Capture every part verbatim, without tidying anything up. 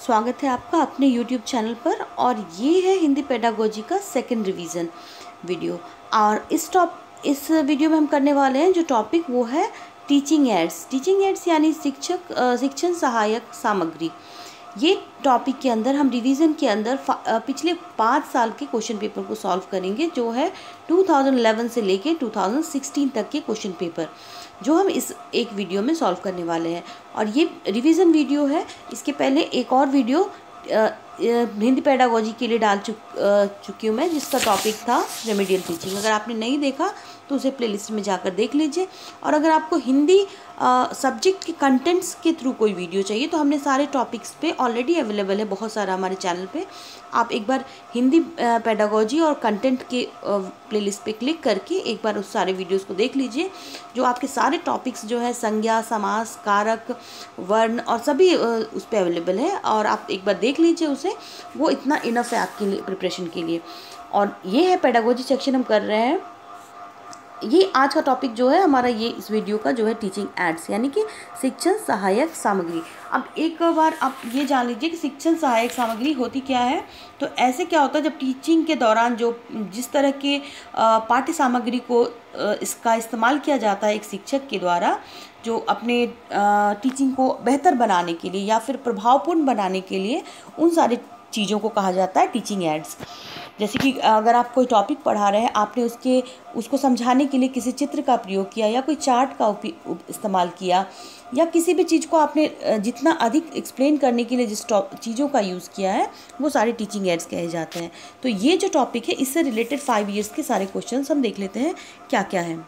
स्वागत है आपका अपने यूट्यूब चैनल पर। और ये है हिंदी पेडागोजी का सेकंड रिवीजन वीडियो। और इस टॉप इस वीडियो में हम करने वाले हैं जो टॉपिक वो है टीचिंग एड्स। टीचिंग एड्स यानी शिक्षक शिक्षण सहायक सामग्री। ये टॉपिक के अंदर हम रिवीजन के अंदर पिछले पाँच साल के क्वेश्चन पेपर को सॉल्व करेंगे, जो है दो हज़ार ग्यारह से लेके दो हज़ार सोलह तक के क्वेश्चन पेपर, जो हम इस एक वीडियो में सॉल्व करने वाले हैं। और ये रिवीजन वीडियो है। इसके पहले एक और वीडियो हिंदी पेडागोजी के लिए डाल चुक चुकी हूँ मैं, जिसका टॉपिक था रेमेडियल टीचिंग। अगर आपने नहीं देखा तो उसे प्लेलिस्ट में जाकर देख लीजिए। और अगर आपको हिंदी सब्जेक्ट के कंटेंट्स के थ्रू कोई वीडियो चाहिए तो हमने सारे टॉपिक्स पे ऑलरेडी अवेलेबल है बहुत सारा हमारे चैनल पे। आप एक बार हिंदी पेडागोजी और कंटेंट के प्लेलिस्ट पे क्लिक करके एक बार उस सारे वीडियोस को देख लीजिए, जो आपके सारे टॉपिक्स जो है संज्ञा, समास, कारक, वर्ण और सभी उस पर अवेलेबल है। और आप एक बार देख लीजिए उसे, वो इतना इनफ है आपके लिए प्रिपरेशन के लिए। और ये है पेडागोजी सेक्शन हम कर रहे हैं। ये आज का टॉपिक जो है हमारा, ये इस वीडियो का जो है टीचिंग एड्स यानी कि शिक्षण सहायक सामग्री। अब एक बार आप ये जान लीजिए कि शिक्षण सहायक सामग्री होती क्या है। तो ऐसे क्या होता है, जब टीचिंग के दौरान जो जिस तरह के पाठ्य सामग्री को इसका इस्तेमाल किया जाता है एक शिक्षक के द्वारा, जो अपने टीचिंग को बेहतर बनाने के लिए या फिर प्रभावपूर्ण बनाने के लिए, उन सारी चीज़ों को कहा जाता है टीचिंग एड्स। जैसे कि अगर आप कोई टॉपिक पढ़ा रहे हैं, आपने उसके उसको समझाने के लिए किसी चित्र का प्रयोग किया या कोई चार्ट का इस्तेमाल किया, या किसी भी चीज़ को आपने जितना अधिक एक्सप्लेन करने के लिए जिस चीज़ों का यूज़ किया है, वो सारे टीचिंग एड्स कहे जाते हैं। तो ये जो टॉपिक है, इससे रिलेटेड फाइव ईयर्स के सारे क्वेश्चन हम देख लेते हैं क्या क्या है।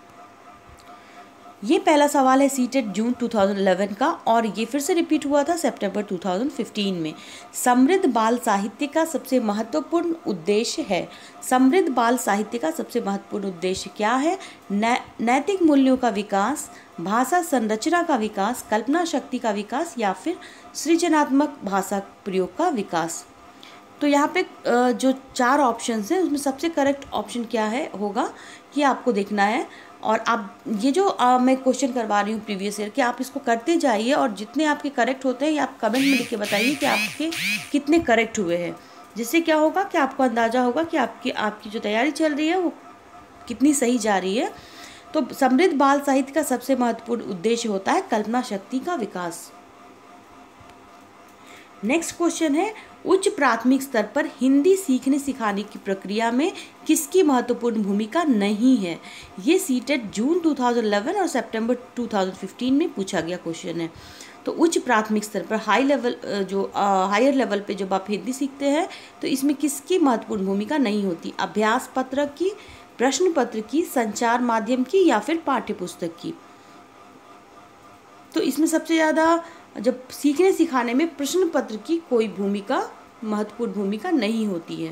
ये पहला सवाल है सीटेट जून दो हज़ार ग्यारह का, और ये फिर से रिपीट हुआ था सितंबर दो हज़ार पंद्रह में। समृद्ध बाल साहित्य का सबसे महत्वपूर्ण उद्देश्य है। समृद्ध बाल साहित्य का सबसे महत्वपूर्ण उद्देश्य क्या है? नैतिक मूल्यों का विकास, भाषा संरचना का विकास, कल्पना शक्ति का विकास, या फिर सृजनात्मक भाषा प्रयोग का विकास। तो यहाँ पे जो चार ऑप्शंस हैं उसमें सबसे करेक्ट ऑप्शन क्या है होगा, ये आपको देखना है। और आप ये जो आ, मैं क्वेश्चन करवा रही हूँ प्रीवियस ईयर के, आप इसको करते जाइए और जितने आपके करेक्ट होते हैं, ये आप कमेंट में लिख के बताइए कि आपके कितने करेक्ट हुए हैं। जिससे क्या होगा कि आपको अंदाज़ा होगा कि आपकी आपकी जो तैयारी चल रही है वो कितनी सही जा रही है। तो समृद्ध बाल साहित्य का सबसे महत्वपूर्ण उद्देश्य होता है कल्पना शक्ति का विकास। नेक्स्ट क्वेश्चन है, उच्च प्राथमिक स्तर पर हिंदी सीखने सिखाने की प्रक्रिया में किसकी महत्वपूर्ण भूमिका नहीं है? ये सीटेट जून दो हज़ार ग्यारह और सितंबर दो हज़ार पंद्रह में पूछा गया क्वेश्चन है। तो उच्च प्राथमिक स्तर पर हाई लेवल जो हायर लेवल पे जब आप हिंदी सीखते हैं, तो इसमें किसकी महत्वपूर्ण भूमिका नहीं होती? अभ्यास पत्र की, प्रश्न पत्र की, संचार माध्यम की, या फिर पाठ्य पुस्तक की? तो इसमें सबसे ज़्यादा जब सीखने सिखाने में प्रश्न पत्र की कोई भूमिका महत्वपूर्ण भूमिका नहीं होती है।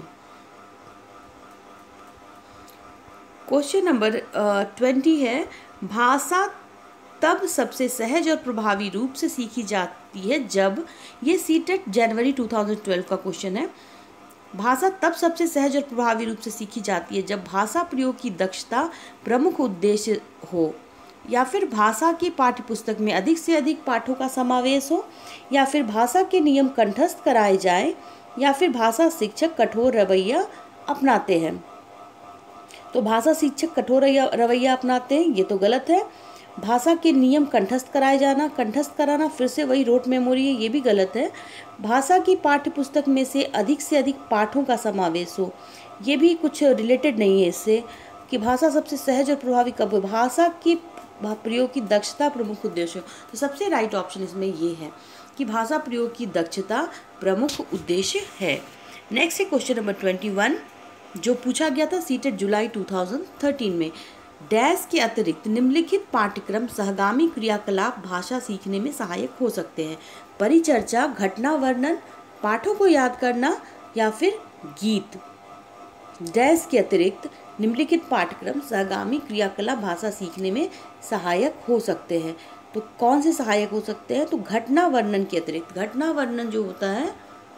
क्वेश्चन नंबर ट्वेंटी है, भाषा तब सबसे सहज और प्रभावी रूप से सीखी जाती है जब, ये सीटेट जनवरी दो हज़ार बारह का क्वेश्चन है। भाषा तब सबसे सहज और प्रभावी रूप से सीखी जाती है जब भाषा प्रयोग की दक्षता प्रमुख उद्देश्य हो, या फिर भाषा की पाठ्य पुस्तक में अधिक से अधिक पाठों का समावेश हो, या फिर भाषा के नियम कंठस्थ कराए जाएं, या फिर भाषा शिक्षक कठोर रवैया अपनाते हैं। तो भाषा शिक्षक कठोर रवैया अपनाते हैं, ये तो गलत है। भाषा के नियम कंठस्थ कराए जाना, कंठस्थ कराना फिर से वही रोट मेमोरी है, ये भी गलत है। भाषा की पाठ्य पुस्तक में से अधिक से अधिक पाठों का समावेश हो, ये भी कुछ रिलेटेड नहीं है इससे कि भाषा सबसे सहज और प्रभावी कब हो। भाषा की प्रयोग की दक्षता प्रमुख उद्देश्य। तो सबसे राइट ऑप्शन इसमें ये है कि भाषा प्रयोग की दक्षता प्रमुख उद्देश्य है। नेक्स्ट है क्वेश्चन नंबर ट्वेंटी वन, जो पूछा गया था सीटेट जुलाई दो हज़ार तेरह में। डैश के अतिरिक्त निम्नलिखित पाठ्यक्रम सहगामी क्रियाकलाप भाषा सीखने में सहायक हो सकते हैं? परिचर्चा, घटना वर्णन, पाठों को याद करना, या फिर गीत। डैश के अतिरिक्त निम्नलिखित पाठ्यक्रम सहगामी क्रियाकलाप भाषा सीखने में सहायक हो सकते हैं। तो कौन से सहायक हो सकते हैं? तो घटना वर्णन के अतिरिक्त, घटना वर्णन जो होता है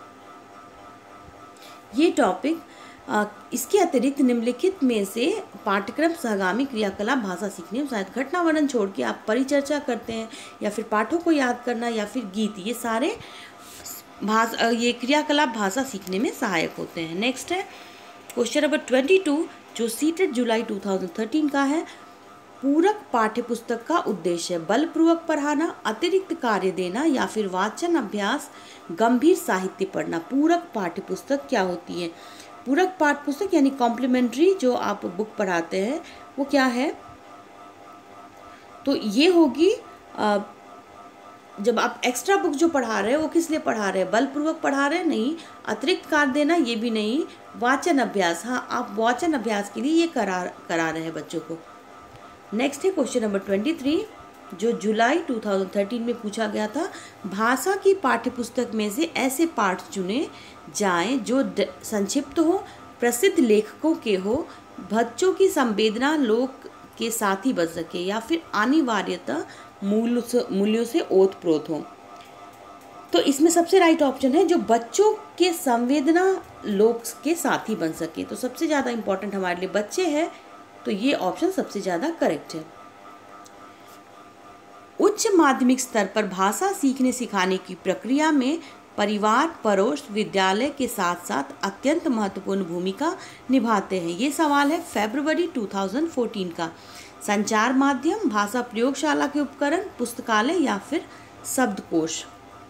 ये टॉपिक, इसके अतिरिक्त निम्नलिखित में से पाठ्यक्रम सहगामी क्रियाकलाप भाषा सीखने में सहायक। घटना वर्णन छोड़ के आप परिचर्चा करते हैं, या फिर पाठों को याद करना, या फिर गीत, ये सारे भाषा ये क्रियाकलाप भाषा सीखने में सहायक होते हैं। नेक्स्ट है क्वेश्चन नंबर ट्वेंटी टू, जो CTET July two thousand thirteen का है। पूरक पाठ्यपुस्तक का उद्देश्य बलपूर्वक पढ़ाना, अतिरिक्त कार्य देना या फिर वाचन अभ्यास, गंभीर साहित्य पढ़ना। पूरक पाठ्यपुस्तक क्या होती है? पूरक पाठ्यपुस्तक यानी कॉम्प्लीमेंट्री जो आप बुक पढ़ाते हैं वो क्या है? तो ये होगी आ, जब आप एक्स्ट्रा बुक जो पढ़ा रहे हैं वो किस लिए पढ़ा रहे हैं? बलपूर्वक पढ़ा रहे हैं? नहीं। अतिरिक्त कार्य देना ये भी नहीं। वाचन अभ्यास, हाँ आप वाचन अभ्यास के लिए ये करा करा रहे हैं बच्चों को। नेक्स्ट है क्वेश्चन नंबर ट्वेंटी थ्री, जो जुलाई टू थाउजेंड थर्टीन में पूछा गया था। भाषा की पाठ्यपुस्तक में से ऐसे पाठ चुने जाएं जो संक्षिप्त हो, प्रसिद्ध लेखकों के हो, बच्चों की संवेदना लोक के साथ ही बच सके या फिर अनिवार्यतः मूल्य से मूल्यों से ओतप्रोत हो। तो इसमें सबसे राइट ऑप्शन है जो बच्चों के संवेदना लोक के साथ ही बन सके। तो सबसे ज़्यादा इम्पोर्टेंट हमारे लिए बच्चे हैं, तो ये ऑप्शन सबसे ज़्यादा करेक्ट है। उच्च माध्यमिक स्तर पर भाषा सीखने सिखाने की प्रक्रिया में परिवार, पड़ोस, विद्यालय के साथ साथ अत्यंत महत्वपूर्ण भूमिका निभाते हैं। ये सवाल है फरवरी टू थाउजेंड फोर्टीन का। संचार माध्यम, भाषा प्रयोगशाला के उपकरण, पुस्तकालय या फिर शब्दकोश।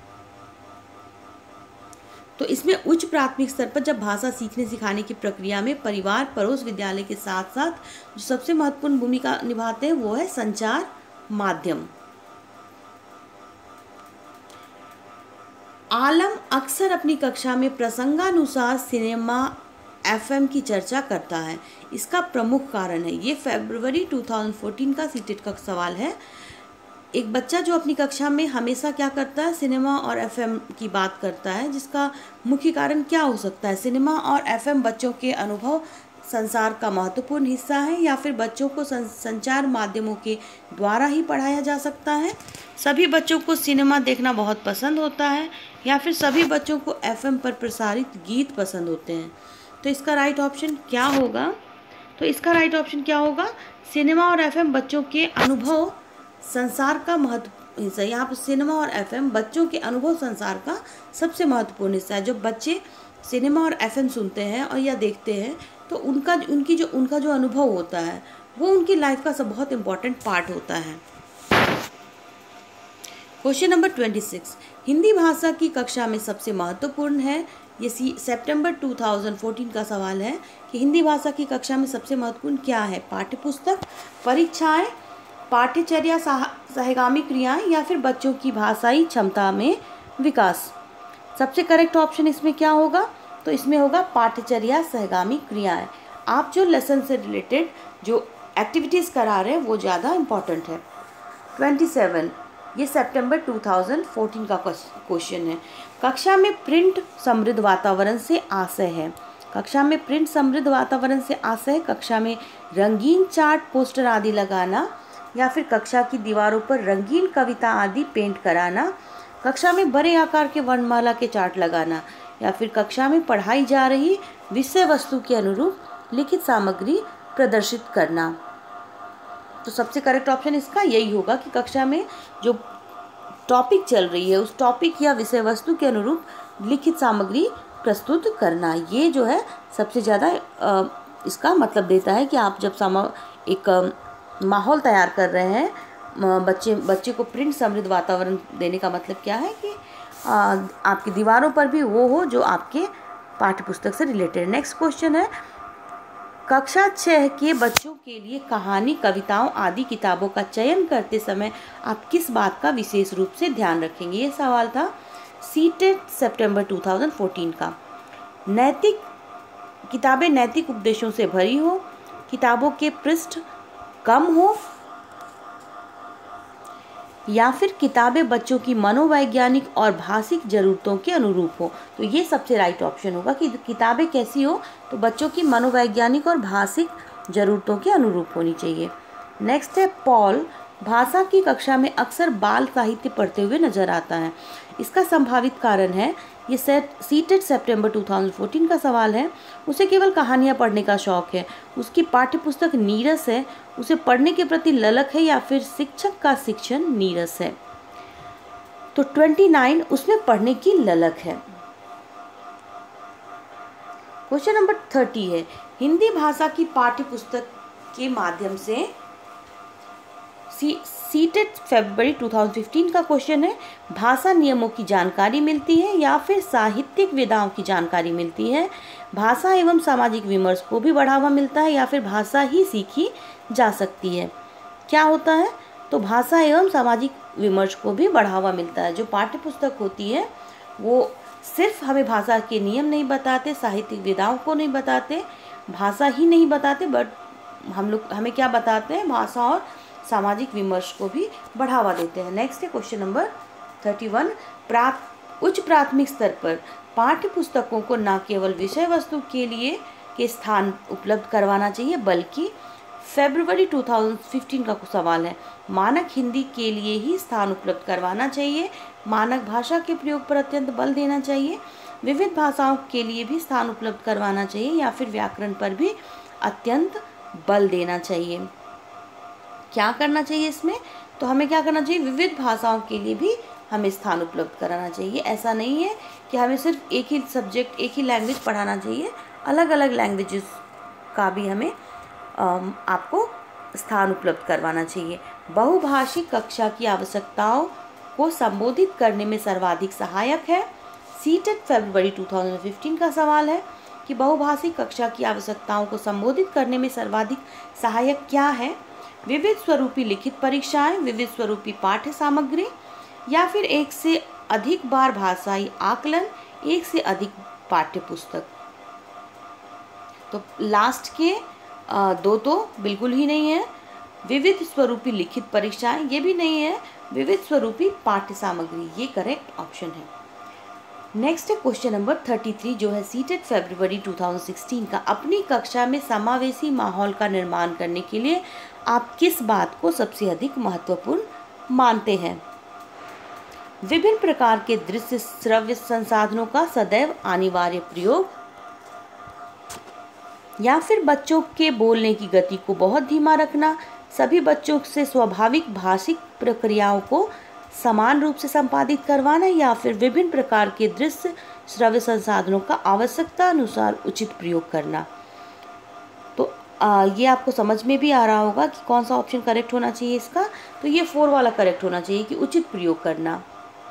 तो इसमें उच्च प्राथमिक स्तर पर जब भाषा सीखने सिखाने की प्रक्रिया में परिवार, पड़ोस, विद्यालय के साथ साथ जो सबसे महत्वपूर्ण भूमिका निभाते हैं वो है संचार माध्यम। आलम अक्सर अपनी कक्षा में प्रसंगानुसार सिनेमा, एफएम की चर्चा करता है। इसका प्रमुख कारण है, ये फरवरी टू थाउजेंड फोर्टीन का सीटेट का सवाल है। एक बच्चा जो अपनी कक्षा में हमेशा क्या करता है? सिनेमा और एफएम की बात करता है, जिसका मुख्य कारण क्या हो सकता है? सिनेमा और एफएम बच्चों के अनुभव संसार का महत्वपूर्ण हिस्सा है या फिर बच्चों को संचार माध्यमों के द्वारा ही पढ़ाया जा सकता है? सभी बच्चों को सिनेमा देखना बहुत पसंद होता है या फिर सभी बच्चों को एफएम पर प्रसारित गीत पसंद होते हैं? तो इसका राइट ऑप्शन क्या होगा? तो इसका राइट ऑप्शन क्या होगा? सिनेमा और एफएम बच्चों के अनुभव संसार का महत्व हिस्सा। यहाँ पर सिनेमा और एफएम बच्चों के अनुभव संसार का सबसे महत्वपूर्ण हिस्सा है। जब बच्चे सिनेमा और एफएम सुनते हैं और या देखते हैं तो उनका उनकी जो उनका जो अनुभव होता है वो उनकी लाइफ का सब बहुत इम्पोर्टेंट पार्ट होता है। Question number twenty six, Hindi भाषा की कक्षा में सबसे महत्वपूर्ण है। ये सितंबर टू थाउजेंड फोर्टीन का सवाल है कि हिंदी भाषा की कक्षा में सबसे महत्वपूर्ण क्या है? पाठ्यपुस्तक, परीक्षाएं, पाठ्यचर्या, सहगामी क्रियाएं या फिर बच्चों की भाषाई क्षमता में विकास। सबसे करेक्ट ऑप्शन इसमें क्या होगा? तो इसमें होगा पाठ्यचर्या, सहगामी क्रियाएं। आप जो लेसन से रिलेटेड जो एक्टिविटीज़ करा रहे हैं वो ज़्यादा इम्पॉर्टेंट है। ट्वेंटी सेवन, ये सितंबर टू थाउजेंड फोर्टीन का क्वेश्चन है। कक्षा में प्रिंट समृद्ध वातावरण से आशय है। कक्षा में प्रिंट समृद्ध वातावरण से आशय कक्षा में रंगीन चार्ट, पोस्टर आदि लगाना या फिर कक्षा की दीवारों पर रंगीन कविता आदि पेंट कराना, कक्षा में बड़े आकार के वर्णमाला के चार्ट लगाना या फिर कक्षा में पढ़ाई जा रही विषय वस्तु के अनुरूप लिखित सामग्री प्रदर्शित करना। तो सबसे करेक्ट ऑप्शन इसका यही होगा कि कक्षा में जो टॉपिक चल रही है उस टॉपिक या विषय वस्तु के अनुरूप लिखित सामग्री प्रस्तुत करना। ये जो है सबसे ज़्यादा इसका मतलब देता है कि आप जब सम एक माहौल तैयार कर रहे हैं बच्चे बच्चे को प्रिंट समृद्ध वातावरण देने का मतलब क्या है कि आ, आपकी दीवारों पर भी वो हो जो आपके पाठ्यपुस्तक से रिलेटेड। नेक्स्ट क्वेश्चन है, कक्षा छः के बच्चों के लिए कहानी, कविताओं आदि किताबों का चयन करते समय आप किस बात का विशेष रूप से ध्यान रखेंगे? ये सवाल था सीटेट सितंबर टू थाउजेंड फोर्टीन का। नैतिक किताबें नैतिक उपदेशों से भरी हो, किताबों के पृष्ठ कम हो या फिर किताबें बच्चों की मनोवैज्ञानिक और भाषिक ज़रूरतों के अनुरूप हो। तो ये सबसे राइट ऑप्शन होगा कि किताबें कैसी हो? तो बच्चों की मनोवैज्ञानिक और भाषिक ज़रूरतों के अनुरूप होनी चाहिए। नेक्स्ट है, पॉल भाषा की कक्षा में अक्सर बाल साहित्य पढ़ते हुए नजर आता है। इसका संभावित कारण है, ये सेट सीटेट सितंबर टू थाउजेंड फोर्टीन का सवाल है। उसे केवल कहानियाँ पढ़ने का शौक़ है, उसकी पाठ्यपुस्तक नीरस है, उसे पढ़ने के प्रति ललक है या फिर शिक्षक का शिक्षण नीरस है। तो उनतीस उसमें पढ़ने की ललक है। क्वेश्चन नंबर तीस है, हिंदी भाषा की पाठ्य पुस्तक के माध्यम से सी सीटेट फरवरी दो हज़ार पंद्रह का क्वेश्चन है, भाषा नियमों की जानकारी मिलती है या फिर साहित्यिक विधाओं की जानकारी मिलती है, भाषा एवं सामाजिक विमर्श को भी बढ़ावा मिलता है या फिर भाषा ही सीखी जा सकती है। क्या होता है? तो भाषा एवं सामाजिक विमर्श को भी बढ़ावा मिलता है। जो पाठ्य पुस्तक होती है वो सिर्फ हमें भाषा के नियम नहीं बताते, साहित्यिक विधाओं को नहीं बताते, भाषा ही नहीं बताते, बट हम लोग हमें क्या बताते हैं, भाषा और सामाजिक विमर्श को भी बढ़ावा देते हैं। नेक्स्ट है क्वेश्चन नंबर इकतीस, प्राप उच्च प्राथमिक स्तर पर पाठ्य पुस्तकों को न केवल विषय वस्तु के लिए के स्थान उपलब्ध करवाना चाहिए बल्कि फरवरी दो हज़ार पंद्रह का सवाल है, मानक हिंदी के लिए ही स्थान उपलब्ध करवाना चाहिए, मानक भाषा के प्रयोग पर अत्यंत बल देना चाहिए, विविध भाषाओं के लिए भी स्थान उपलब्ध करवाना चाहिए या फिर व्याकरण पर भी अत्यंत बल देना चाहिए। क्या करना चाहिए इसमें? तो हमें क्या करना चाहिए, विविध भाषाओं के लिए भी हमें स्थान उपलब्ध कराना चाहिए। ऐसा नहीं है कि हमें सिर्फ एक ही सब्जेक्ट, एक ही लैंग्वेज पढ़ाना चाहिए, अलग अलग लैंग्वेजेस का भी हमें आपको स्थान उपलब्ध करवाना चाहिए। बहुभाषिक कक्षा की आवश्यकताओं को संबोधित करने में सर्वाधिक सहायक है। सीटेट फरवरी दो हज़ार पंद्रह का सवाल है कि बहुभाषिक कक्षा की आवश्यकताओं को संबोधित करने में सर्वाधिक सहायक क्या है? विविध स्वरूपी लिखित परीक्षाएं, विविध स्वरूपी पाठ्य सामग्री या फिर एक से अधिक बार भाषाई आकलन, एक से अधिक पाठ्य पुस्तक। तो लास्ट के दो तो बिल्कुल ही नहीं है, विविध स्वरूपी लिखित परीक्षाएं ये भी नहीं है, विविध स्वरूपी पाठ्य सामग्री ये करेक्ट ऑप्शन है। नेक्स्ट है क्वेश्चन नंबर तैंतीस जो है सीटेट फरवरी दो हज़ार सोलह का, अपनी कक्षा में समावेशी माहौल का निर्माण करने के लिए आप किस बात को सबसे अधिक महत्वपूर्ण मानते हैं? विभिन्न प्रकार के दृश्य श्रव्य संसाधनों का सदैव अनिवार्य प्रयोग या फिर बच्चों के बोलने की गति को बहुत धीमा रखना, सभी बच्चों से स्वाभाविक भाषिक प्रक्रियाओं को समान रूप से संपादित करवाना या फिर विभिन्न प्रकार के दृश्य श्रव्य संसाधनों का आवश्यकता अनुसार उचित प्रयोग करना। तो आ, ये आपको समझ में भी आ रहा होगा कि कौन सा ऑप्शन करेक्ट होना चाहिए इसका। तो ये फोर वाला करेक्ट होना चाहिए कि उचित प्रयोग करना।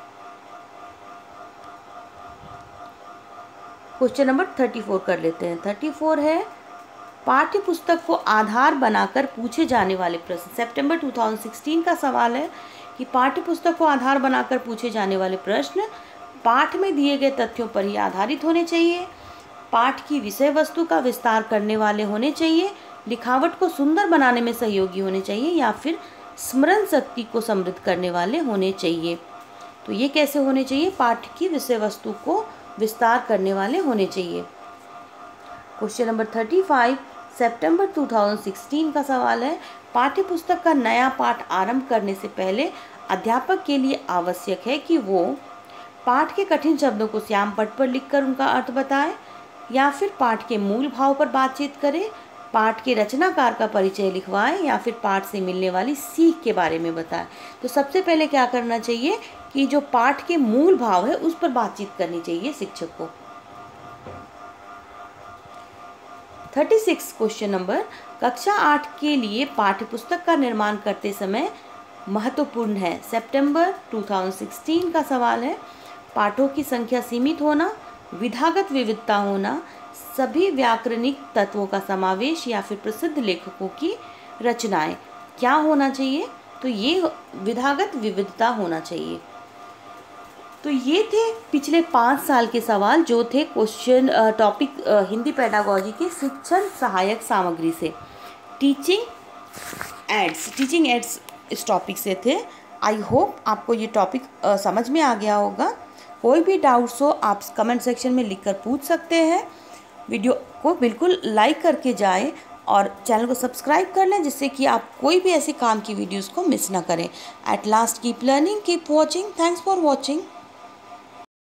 क्वेश्चन नंबर चौंतीस कर लेते हैं। चौंतीस है पाठ्य पुस्तक को आधार बनाकर पूछे जाने वाले प्रश्न। सितंबर दो हज़ार सोलह का सवाल है कि पाठ्य पुस्तक को आधार बनाकर पूछे जाने वाले प्रश्न पाठ में दिए गए तथ्यों पर ही आधारित होने चाहिए, पाठ की विषय वस्तु का विस्तार करने वाले होने चाहिए, लिखावट को सुंदर बनाने में सहयोगी होने चाहिए या फिर स्मरण शक्ति को समृद्ध करने वाले होने चाहिए। तो ये कैसे होने चाहिए? पाठ की विषय वस्तु को विस्तार करने वाले होने चाहिए। क्वेश्चन नंबर पैंतीस सितंबर दो हज़ार सोलह का सवाल है, पाठ्य पुस्तक का नया पाठ आरंभ करने से पहले अध्यापक के लिए आवश्यक है कि वो पाठ के कठिन शब्दों को श्याम पट पर लिखकर उनका अर्थ बताए या फिर पाठ के मूल भाव पर बातचीत करे, पाठ के रचनाकार का परिचय लिखवाए या फिर पाठ से मिलने वाली सीख के बारे में बताए। तो सबसे पहले क्या करना चाहिए कि जो पाठ के मूल भाव है उस पर बातचीत करनी चाहिए शिक्षक को। छत्तीस क्वेश्चन नंबर, कक्षा आठ के लिए पाठ्य पुस्तक का निर्माण करते समय महत्वपूर्ण है। सितंबर दो हज़ार सोलह का सवाल है, पाठों की संख्या सीमित होना, विधागत विविधता होना, सभी व्याकरणिक तत्वों का समावेश या फिर प्रसिद्ध लेखकों की रचनाएं। क्या होना चाहिए? तो ये विधागत विविधता होना चाहिए। तो ये थे पिछले पाँच साल के सवाल जो थे क्वेश्चन टॉपिक हिंदी पेडागॉजी के शिक्षण सहायक सामग्री से। टीचिंग एड्स टीचिंग एड्स इस टॉपिक से थे। आई होप आपको ये टॉपिक समझ में आ गया होगा। कोई भी डाउट्स हो आप कमेंट सेक्शन में लिखकर पूछ सकते हैं। वीडियो को बिल्कुल लाइक करके जाएं और चैनल को सब्सक्राइब कर लें जिससे कि आप कोई भी ऐसे काम की वीडियोस को मिस ना करें। At last keep learning, keep watching. Thanks for watching.